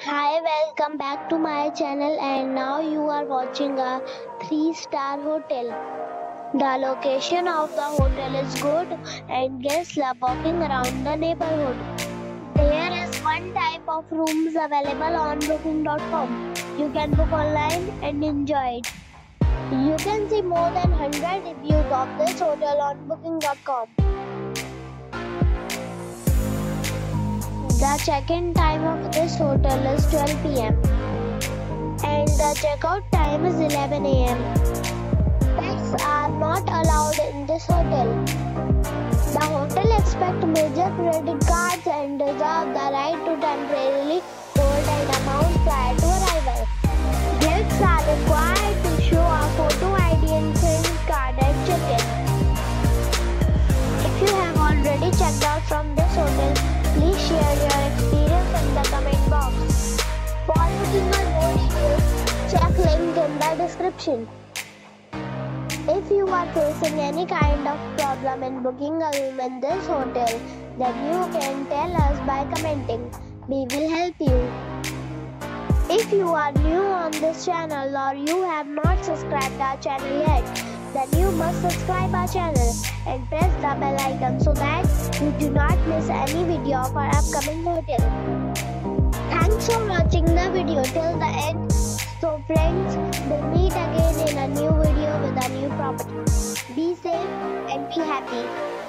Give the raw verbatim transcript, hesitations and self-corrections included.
Hi, welcome back to my channel, and now you are watching a three star hotel. The location of the hotel is good and guests love walking around the neighborhood. There is one type of rooms available on booking dot com. You can book online and enjoy it. You can see more than one hundred reviews of this hotel on booking dot com. The check-in time of this hotel is twelve p m and the checkout time is eleven a m Pets are not allowed in this hotel. The hotel accepts major credit cards and reserves the right to temporarily hold an amount prior to arrival. Guests are required to show a photo I D and credit card at check-in. If you have already checked out from this hotel, please share your experience in the comment box. For booking or more details, check link in the description. If you are facing any kind of problem in booking a room in this hotel, then you can tell us by commenting. We will help you. If you are new on this channel or you have not subscribed our channel yet, then you must subscribe our channel and press the bell icon so that you do not miss any video of our upcoming hotel. Thanks for watching the video till the end. So friends, we'll meet again in a new video with a new property. Be safe and be happy.